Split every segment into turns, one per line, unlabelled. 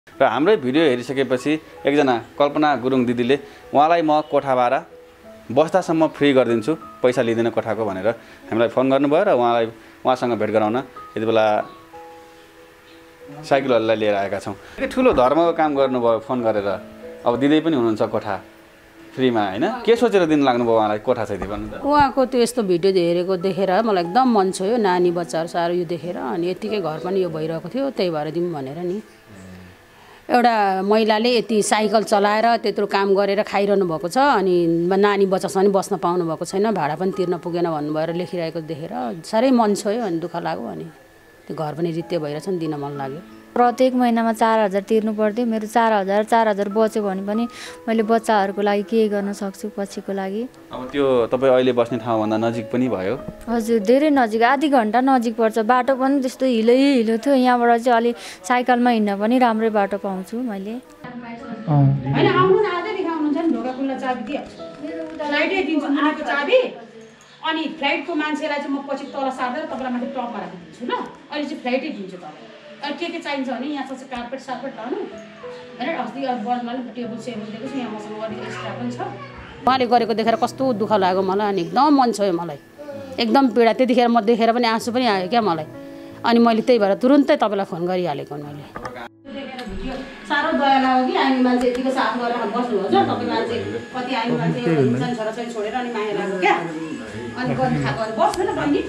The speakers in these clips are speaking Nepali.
र हाम्रै भिडियो हेरिसकेपछि एकजना कल्पना गुरुङ दिदीले उहाँलाई म कोठा भाडा बस्दासम्म फ्री गरिदिन्छु, पैसा लिँदैन कोठाको भनेर हामीलाई फोन गर्नुभयो र उहाँसँग भेट गराउन यति बेला साइकलहरूलाई लिएर आएका छौँ। ठुलो धर्मको काम गर्नुभयो फोन गरेर। अब दिँदै पनि हुनुहुन्छ कोठा फ्रीमा हैन? के सोचेर दिन लाग्नुभयो उहाँलाई कोठा चाहिँ भन्नु त?
उहाँको त्यो यस्तो भिडियो हेरेको देखेर मलाई एकदम मन छोयो। नानी बच्चाहरू साह्रो यो देखेर अनि यतिकै घर पनि यो भइरहेको थियो, त्यही भएर दिउँ भनेर नि। एउटा महिलाले यति साइकल चलाएर त्यत्रो काम गरेर खाइरहनु भएको छ अनि नानी बच्चासँग पनि बस्न पाउनु भएको छैन, भाडा पनि तिर्न पुगेन भन्नुभएर लेखिरहेको देखेर साह्रै मन छोयो अनि दुःख लाग्यो। अनि त्यो घर पनि रित्ते भइरहेछ नि, दिन मन लाग्यो।
प्रत्येक महिनामा 4000 तिर्नु पर्थ्यो। मेरो 4000 बच्यो भने पनि मैले बच्चाहरूको लागि के गर्न सक्छु पछिको लागि।
अब त्यो तपाईँ अहिले बस्ने ठाउँभन्दा नजिक पनि भयो?
हजुर, धेरै नजिक, आधी घन्टा नजिक पर्छ। बाटो पनि त्यस्तो हिलो थियो। यहाँबाट चाहिँ अलि साइकलमा हिँड्न पनि राम्रै बाटो पाउँछु मैले।
हैन आउनु न, आजै देखाउनुहुन्छ नि, ढोका खुल्ला चाबी दिइहाल्छु। फ्लाइटै दिन्छु मुनिको चाबी। अनि फ्लाइटको मान्छेलाई चाहिँ म पछि तल सार्दै तपाईँलाई माथि टपमा राखिदिन्छु ल। अहिले चाहिँ फ्लाइटै दिन्छु तपाईँलाई। अनि के चाहिन्छ भने यहाँ चाहिँ कार्पेट सार्पेट लानु होइन। अस्ति अब बर्डमा पनि टेबल सेबल दिएको छु, यहाँ मसँग अलिक एक्स्ट्रा पनि छ। उहाँले गरेको देखेर कस्तो दुःख लाग्यो मलाई अनि एकदम मन छोयो मलाई, एकदम पीडा। त्यतिखेर म देखेर पनि आँसु पनि आयो क्या मलाई। अनि मैले त्यही भएर तुरुन्तै तपाईँलाई फोन गरिहालेको मैले। साह्रो दया लाग्यो कि आइमी मान्छे यतिको साथ गरेर बस्नुहुन्छ। तपाईँ मान्छे कति आइमी मान्छे हिँड्छन् छोराछोरी छोडेर अनि माया लाग्यो क्या। अनि गरी खाएको अनि बस्नु न बहिनी।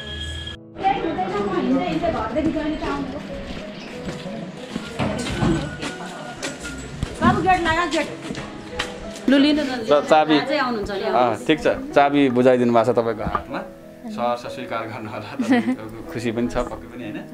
चाबी ठिक छ, चाबी बुझाइदिनु भएको छ तपाईँको हातमा। सहर्ष स्वीकार गर्नु होला, खुसी पनि छ पक्कै पनि होइन?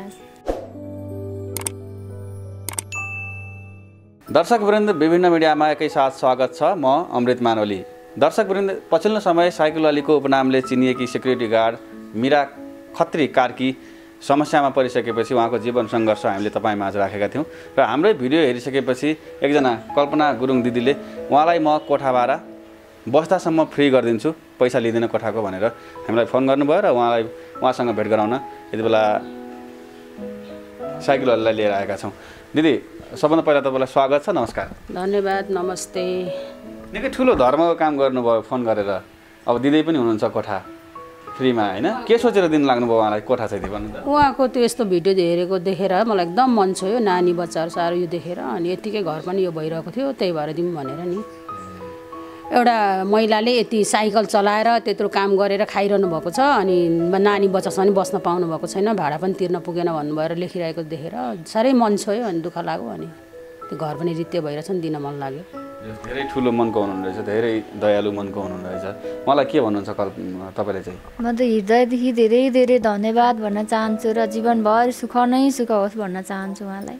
दर्शकवृन्द, विभिन्न मिडियामा एकैसाथ स्वागत छ। म अमृत मानवली। दर्शकवृन्द, पछिल्लो समय साइकलवालीको उपनामले चिनिएकी सिक्युरिटी गार्ड मीरा खत्री कार्की समस्यामा परिसकेपछि उहाँको जीवन सङ्घर्ष हामीले तपाईँमाझ राखेका थियौँ र हाम्रै भिडियो हेरिसकेपछि एकजना कल्पना गुरुङ दिदीले उहाँलाई म कोठा भाडा बस्दासम्म फ्री गरिदिन्छु, पैसा लिँदैन कोठाको भनेर हामीलाई फोन गर्नुभयो र उहाँसँग भेट गराउन यति बेला साइकलहरूलाई लिएर आएका छौँ। दिदी, सबभन्दा पहिला तपाईँलाई स्वागत छ, नमस्कार।
धन्यवाद, नमस्ते।
निकै ठुलो धर्मको काम गर्नुभयो फोन गरेर। अब दिँदै पनि हुनुहुन्छ कोठा फ्रीमा हैन? के सोचेर दिन लाग्नुभयो उहाँलाई कोठा चाहिँ भन्नु त?
उहाँको त्यो यस्तो भिडियो हेरेको देखेर मलाई एकदम मन छोयो। नानी बच्चाहरू साह्रो यो देखेर अनि यतिकै घर पनि यो भइरहेको थियो, त्यही भएर दिउँ भनेर नि। एउटा महिलाले यति साइकल चलाएर त्यत्रो काम गरेर खाइरहनु भएको छ अनि नानी बच्चासँग पनि बस्न पाउनु भएको छैन, भाडा पनि तिर्न पुगेन भन्नुभएर लेखिरहेको देखेर साह्रै मन छोयो अनि दुःख लाग्यो। अनि त्यो घर पनि रित्ते भइरहेछ नि, दिन मन लाग्यो।
धेरै ठुलो मनको हुनुहुँदो रहेछ, धेरै दयालु मनको हुनुहुँदो रहेछ। मलाई के भन्नुहुन्छ तपाईँले चाहिँ?
म त हृदयदेखि धेरै धेरै धन्यवाद भन्न चाहन्छु र जीवनभर सुख नै सुख होस् भन्न चाहन्छु उहाँलाई।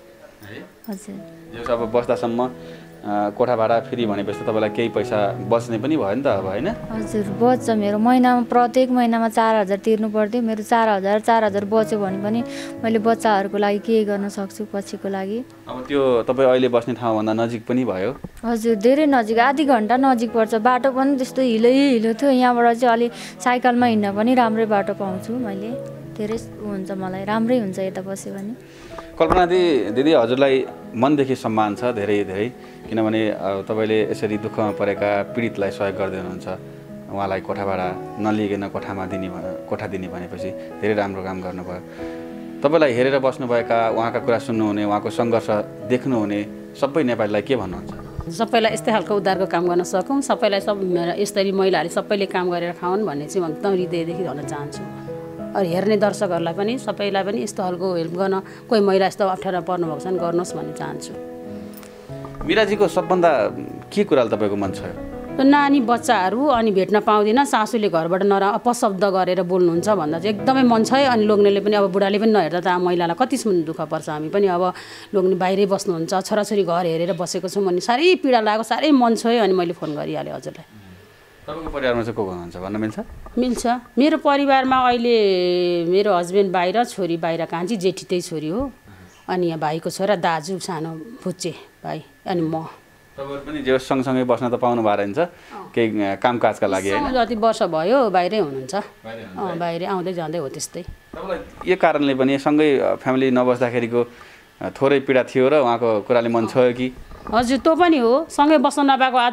हजुर,
अब बस्दासम्म कोठा भाडा फ्री भनेपछि तपाईँलाई केही पैसा बच्ने पनि भयो नि त अब होइन?
हजुर, बच्छ। मेरो महिनामा प्रत्येक महिनामा 4000 तिर्नु पर्थ्यो। मेरो 4000 बच्यो भने पनि मैले बच्चाहरूको लागि के गर्न सक्छु पछिको लागि।
अब त्यो तपाईँ अहिले बस्ने ठाउँभन्दा नजिक पनि भयो?
हजुर, धेरै नजिक, आधी घन्टा नजिक पर्छ। बाटो पनि त्यस्तो हिलो थियो। यहाँबाट चाहिँ अलि साइकलमा हिँड्न पनि राम्रै बाटो पाउँछु मैले। धेरै हुन्छ, मलाई राम्रै हुन्छ यता बस्यो भने।
कल्पना दिदी, हजुरलाई मनदेखि सम्मान छ धेरै धेरै, किनभने तपाईँले यसरी दुःखमा परेका पीडितलाई सहयोग गर्दै हुनुहुन्छ। उहाँलाई कोठा भाडा नलिकन कोठा दिने भनेपछि धेरै राम्रो काम गर्नुभयो। तपाईँलाई हेरेर बस्नुभएका, उहाँका कुरा सुन्नुहुने, उहाँको सङ्घर्ष देख्नुहुने सबै नेपालीलाई के भन्नुहुन्छ?
सबैलाई यस्तै खालको उद्धारको काम गर्न सकौँ, सबैलाई यसरी महिलाहरूले सबैले काम गरेर खाउन् भन्ने चाहिँ म एकदम हृदयदेखि भन्न चाहन्छु। अरू हेर्ने दर्शकहरूलाई पनि सबैलाई पनि यस्तो खालको हेल्प गर्न, कोही महिला यस्तो अप्ठ्यारो पर्नुभएको छ भने गर्नुहोस् भन्ने चाहन्छु।
मिराजीको सबभन्दा के कुराले तपाईँको मन छ?
नानी बच्चाहरू अनि भेट्न पाउँदिनँ, सासूले घरबाट अपशब्द गरेर बोल्नुहुन्छ भन्दा चाहिँ एकदमै मन छ। अनि लोग्नेले पनि, अब बुढाले पनि नहेर्दा त महिलालाई कतिसम्म दुःख पर्छ। हामी पनि अब लोग्ने बाहिरै बस्नुहुन्छ, छोराछोरी घर हेरेर बसेको छौँ भने साह्रै पीडा लाग्यो, साह्रै मन छोयो। अनि मैले फोन गरिहालेँ हजुरलाई।
तपाईँको परिवारमा चाहिँ को हुनुहुन्छ भन्न मिल्छ?
मिल्छ। मेरो परिवारमा अहिले मेरो हस्बेन्ड बाहिर, छोरी बाहिर, कान्छी, जेठी त्यही छोरी हो। अनि यहाँ भाइको छोरा, दाजु सानो बुच्चे भाइ, अनि म।
तपाईँहरू पनि जे सँगसँगै बस्न त पाउनु भएको रहन्छ केही कामकाजका लागि होइन?
जति वर्ष भयो बाहिरै हुनुहुन्छ, बाहिरै आउँदै जाँदै हो त्यस्तै।
तपाईँलाई यो कारणले पनि सँगै फ्यामिली नबस्दाखेरिको थोरै पीडा थियो र उहाँको कुराले मन छोयो कि?
हजुर त्यो पनि हो। सँगै बस्न नपाएको आज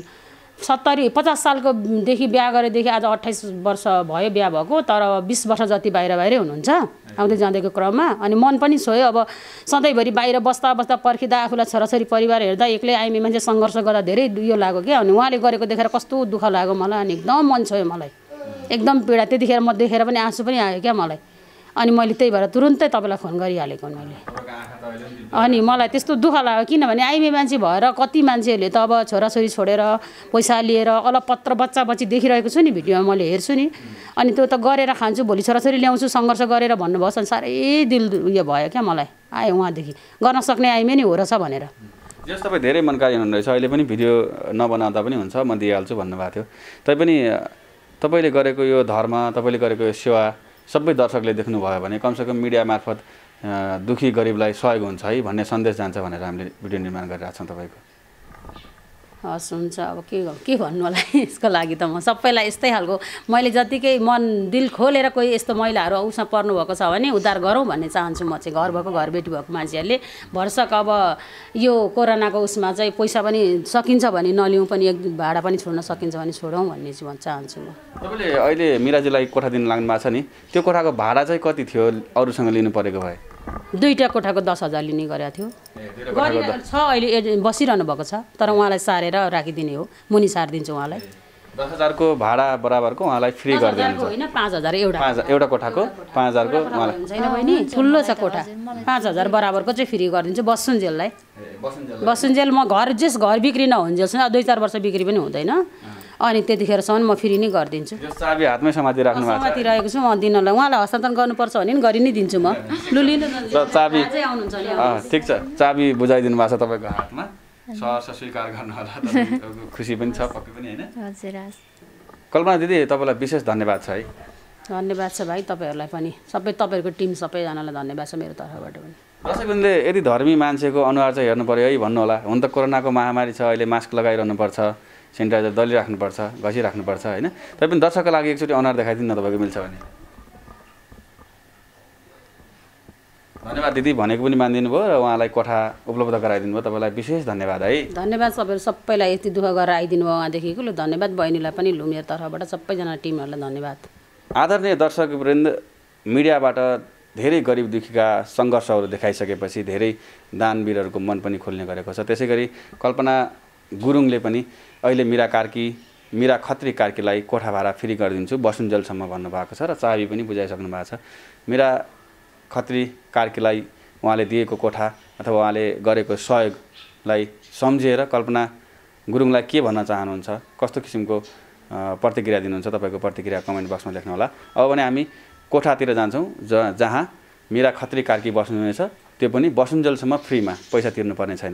70-50 सालकोदेखि बिहा गरेदेखि आज 28 वर्ष भयो बिहा भएको, तर 20 वर्ष जति बाहिरै हुनुहुन्छ आउँदै जाँदैको क्रममा। अनि मन पनि छोयो। अब सधैँभरि बाहिर बस्दा पर्खिँदा आफूलाई छोराछोरी परिवार हेर्दा एक्लै आइमी मान्छे सङ्घर्ष गर्दा धेरै यो लाग्यो क्या। अनि उहाँले गरेको देखेर कस्तो दुःख लाग्यो मलाई। अनि एकदम मन छोयो मलाई, एकदम पीडा। त्यतिखेर म देखेर पनि आँसु पनि आयो क्या मलाई। अनि मैले त्यही भएर तुरुन्तै तपाईँलाई फोन गरिहालेको मैले। अनि मलाई त्यस्तो दुःख लाग्यो, किनभने आइमी मान्छे भएर कति मान्छेहरूले त अब छोराछोरी छोडेर पैसा लिएर अलपत्र बच्चा बच्ची देखिरहेको छु नि भिडियोमा, मैले हेर्छु नि। अनि त्यो त गरेर खान्छु, भोलि छोराछोरी ल्याउँछु सङ्घर्ष गरेर भन्नुभयो। अनि साह्रै दिल उयो भयो क्या मलाई, आयो उहाँदेखि गर्न सक्ने आइमी नै हो रहेछ भनेर।
जस तपाईँ धेरै मनकारी हुनुहुँदैछ, अहिले पनि भिडियो नबनाउँदा पनि हुन्छ, म दिइहाल्छु भन्नुभएको थियो। तैपनि तपाईँले गरेको यो धर्म, तपाईँले गरेको यो सेवा सबै दर्शकले देख्नुभयो भने कमसेकम मिडिया मार्फत दुखी गरिबलाई सहयोग हुन्छ है भन्ने सन्देश जान्छ भनेर हामीले भिडियो निर्माण गरिरहेको छौँ तपाईँको।
हस् हुन्छ। अब के भन्नु होला यसको लागि त म सबैलाई यस्तै खालको मैले जतिकै मन दिल खोलेर कोही यस्तो महिलाहरू उसमा पर्नुभएको छ भने उद्धार गरौँ भन्ने चाहन्छु म चाहिँ। घर भएको घरबेटी भएको मान्छेहरूले भरसक अब यो कोरोनाको उसमा चाहिँ पैसा पनि सकिन्छ भने नलिउँ, पनि एक भाडा पनि छोड्न सकिन्छ भने छोडौँ भन्ने चाहिँ चाहन्छु म।
तपाईँले अहिले मिराजीलाई कोठा दिन लाग्नु भएको छ नि, त्यो कोठाको भाडा चाहिँ कति थियो अरूसँग लिनु परेको भए?
2टा कोठाको 10,000 लिने गरेको थियो। छ अहिले बसिरहनु भएको छ, तर उहाँलाई सारेर राखिदिने हो। मुनि सारिदिन्छु उहाँलाई।
10,000 को भाडा बराबरको उहाँलाई फ्री गरिदिनुहुन्छ?
होइन 5,000
एउटा कोठाको 5,000 को उहाँलाई
छैन बहिनी, ठुलो छ कोठा। 5,000 बराबरको चाहिँ फ्री गरिदिन्छु बसुन्जेललाई। बसुन्जेल म घर बिक्री नहुन्जेलसम्म 2-4 वर्ष बिक्री पनि हुँदैन। अनि त्यतिखेरसम्म म फ्री नै गरिदिन्छु।
चाबी हातमै समातिराख्नु भएको छ?
समातिरहेको छु म दिनलाई। उहाँलाई हस्तान्तरण गर्नुपर्छ भने नि गरि नै दिन्छु म। लु लिनु
चाबी
आउनुहुन्छ नि।
ठिक छ, चाबी बुझाइदिनु भएको छ तपाईँको हातमा, सहर्ष स्वीकार गर्नु होला। खुसी पनि छ पक्कै पनि होइन?
हजुर।
कल्पना दिदी तपाईँलाई विशेष धन्यवाद छ है।
धन्यवाद छ भाइ, तपाईँहरूलाई पनि सबै तपाईँहरूको टिम सबैजनालाई धन्यवाद छ मेरो तर्फबाट पनि।
दर्शकहरूले यदि धर्मी मान्छेको अनुहार चाहिँ हेर्नु पऱ्यो है भन्नु होला। हुन त कोरोनाको महामारी छ, अहिले मास्क लगाइरहनुपर्छ, सेनिटाइजर दलिराख्नुपर्छ, घसिराख्नुपर्छ होइन। तैपनि दर्शकको लागि एकचोटि अनुहार देखाइदिनु न तपाईँको मिल्छ भने। धन्यवाद दिदी भनेको पनि मानिदिनु भयो र उहाँलाई कोठा उपलब्ध गराइदिनु भयो, तपाईँलाई विशेष धन्यवाद है।
धन्यवाद सबैलाई, सबैलाई यति दुःख गरेर आइदिनु भयो उहाँदेखिको। लु धन्यवाद बहिनीलाई पनि, लु मेरो तर्फबाट सबैजना टिमहरूलाई धन्यवाद।
आदरणीय दर्शकवृन्द, मिडियाबाट धेरै गरिब दुखीका सङ्घर्षहरू देखाइसकेपछि धेरै दानवीरहरूको मन पनि खोल्ने गरेको छ। त्यसै गरी कल्पना गुरुङले पनि अहिले मिरा खत्री कार्कीलाई कोठा भाडा फ्री गरिदिन्छु बसुन्जेलसम्म भन्नुभएको छ र चाबी पनि बुझाइसक्नु भएको छ। मिरा खत्री कार्कीलाई उहाँले दिएको कोठा अथवा उहाँले गरेको सहयोगलाई सम्झेर कल्पना गुरुङलाई के भन्न चाहनुहुन्छ, कस्तो किसिमको प्रतिक्रिया दिनुहुन्छ, तपाईँको प्रतिक्रिया कमेन्ट बक्समा लेख्नु होला। अब भने हामी कोठातिर जान्छौँ जहाँ मिरा खत्री कार्की बस्नुहुनेछ, त्यो पनि बसुन्जेलसम्म फ्रीमा, पैसा तिर्नुपर्ने छैन।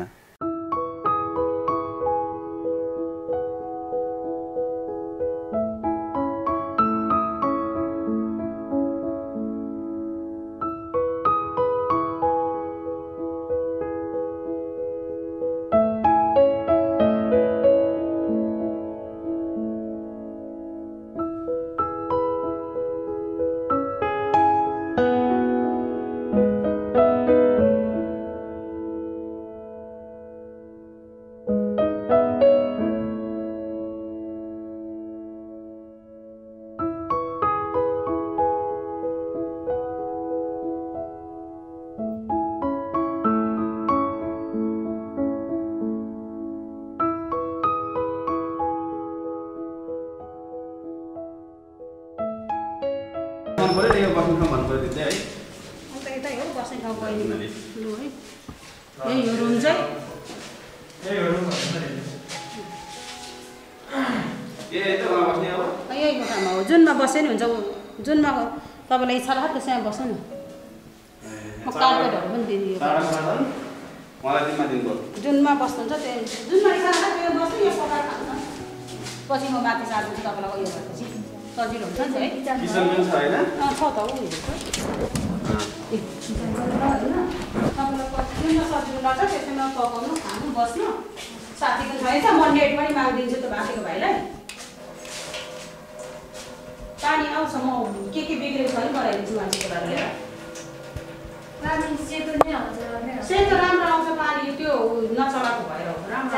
जुनमा बसे नि हुन्छ, जुनमा तपाईँलाई इच्छा लाग्छ त्यसमा बस्नु न। म कार्पेटहरू पनि दिन्छु। जुनमा बस्नुहुन्छ त्यो जुनमा इच्छा लाग्छ त्यो बस्नु, यो सफा खानु। पछि म माथि सार्दिन्छु तपाईँलाई उयो भएपछि सजिलो हुन्छ नि है। छ त उयो तपाईँलाई जुनमा सजिलो लाग्छ त्यसैमा पकाउनु, खानु, बस्नु। साथीको छैन म नेट पनि मागिदिन्छु त्यो बाँचेको भाइलाई। पानी आउँछ, म के बिग्रेको छ नि गराइदिन्छु मान्छेको लागि। सेतो राम्रो आउँछ पानी त्यो नचलाएको भएर हो राम्रो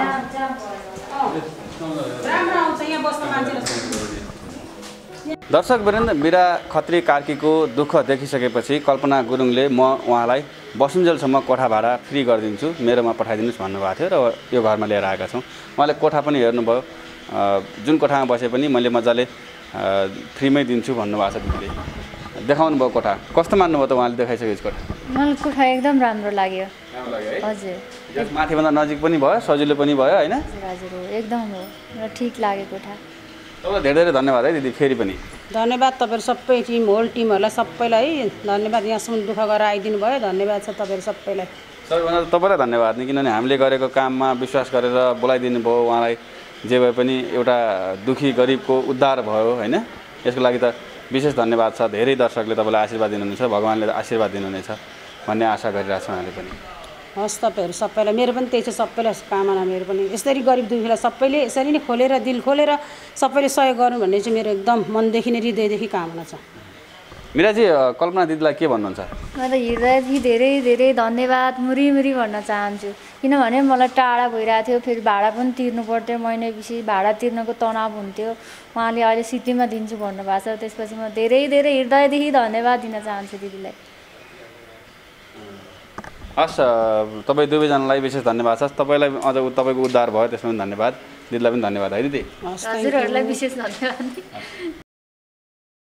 राम्रो आउँछ यहाँ बस्न मान्छेलाई।
दर्शकवृन्द मीरा खत्री कार्कीको दुःख देखिसकेपछि कल्पना गुरुङले म उहाँलाई बसुन्जेलसम्म कोठा भाडा फ्री गरिदिन्छु मेरोमा पठाइदिनुहोस् भन्नुभएको थियो र यो घरमा लिएर आएका छौँ। उहाँले कोठा पनि हेर्नुभयो, जुन कोठामा बसे पनि मैले मजाले फ्रीमै दिन्छु भन्नुभएको छ। दिदीले देखाउनु भयो कोठा, कस्तो मान्नुभयो त उहाँले देखाइसकेपछि कोठा?
मलाई कोठा एकदम राम्रो लाग्यो। हजुर
माथिभन्दा नजिक पनि भयो, सजिलो पनि भयो होइन?
हजुर एकदम हो, मलाई ठिक लाग्यो कोठा।
तपाईँलाई धेरै धेरै धन्यवाद है दिदी। फेरि पनि
धन्यवाद तपाईँहरू सबै टिम होल टिमहरूलाई सबैलाई है धन्यवाद। यहाँसम्म दुःख गरेर आइदिनु भयो, धन्यवाद छ तपाईँहरू सबैलाई।
सबैभन्दा तपाईँलाई धन्यवाद नि, किनभने हामीले गरेको काममा विश्वास गरेर बोलाइदिनु भयो। उहाँलाई जे भए पनि एउटा दुखी गरिबको उद्धार भयो होइन, यसको लागि त विशेष धन्यवाद छ। धेरै दर्शकले तपाईँलाई आशीर्वाद दिनुहुनेछ, भगवान्ले आशीर्वाद दिनुहुनेछ भन्ने आशा गरिरहेको छौँ हामीले पनि।
हस् तपाईँहरू सबैलाई, मेरो पनि त्यही छ, सबैलाई कामना। मेरो पनि यसरी गरिब दुखीलाई सबैले यसरी नै खोलेर दिल खोलेर सबैले सहयोग गर्नु भन्ने चाहिँ मेरो एकदम मनदेखि नै हृदयदेखि कामना छ।
मीराजी कल्पना दिदीलाई के भन्नुहुन्छ?
म त हृदयदेखि धेरै धेरै धन्यवाद मुरी भन्न चाहन्छु, किनभने मलाई टाढा भइरहेको थियो, फेरि भाडा पनि तिर्नु पर्थ्यो, महिनापछि भाडा तिर्नको तनाव हुन्थ्यो। उहाँले अहिले सिटीमा दिन्छु भन्नुभएको छ, त्यसपछि म धेरै धेरै हृदयदेखि धन्यवाद दिन चाहन्छु दिदीलाई।
हस् तपाईँ दुवैजनालाई विशेष धन्यवाद छ। तपाईँलाई अझ तपाईँको उद्धार भयो त्यसमा पनि धन्यवाद, दिदीलाई पनि धन्यवाद है दिदी।
हजुरहरूलाई विशेष धन्यवाद।